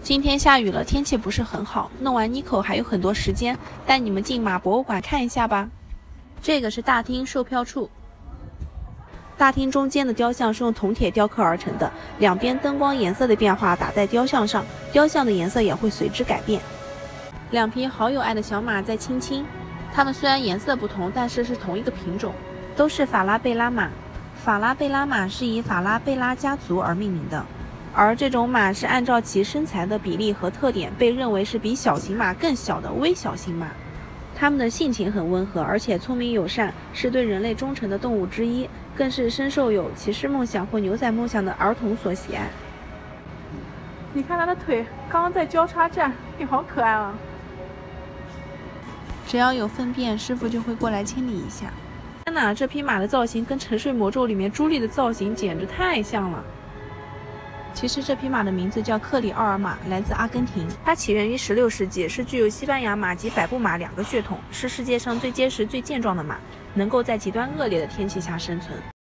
今天下雨了，天气不是很好，弄完Nico还有很多时间，带你们进马博物馆看一下吧。这个是大厅售票处，大厅中间的雕像是用铜铁雕刻而成的，两边灯光颜色的变化打在雕像上，雕像的颜色也会随之改变。两匹好有爱的小马在亲亲，它们虽然颜色不同，但是同一个品种，都是法拉贝拉马。法拉贝拉马是以法拉贝拉家族而命名的。而这种马是按照其身材的比例和特点，被认为是比小型马更小的微小型马。它们的性情很温和，而且聪明友善，是对人类忠诚的动物之一，更是深受有骑士梦想或牛仔梦想的儿童所喜爱。 你看它的腿，刚刚在交叉站，你好可爱啊！ 只要有粪便，师傅就会过来清理一下。天哪，这匹马的造型跟《沉睡魔咒》里面朱莉的造型简直太像了。其实这匹马的名字叫克里奥尔马，来自阿根廷。它起源于16世纪，是具有西班牙马及百步马两个血统，是世界上最结实、最健壮的马，能够在极端恶劣的天气下生存。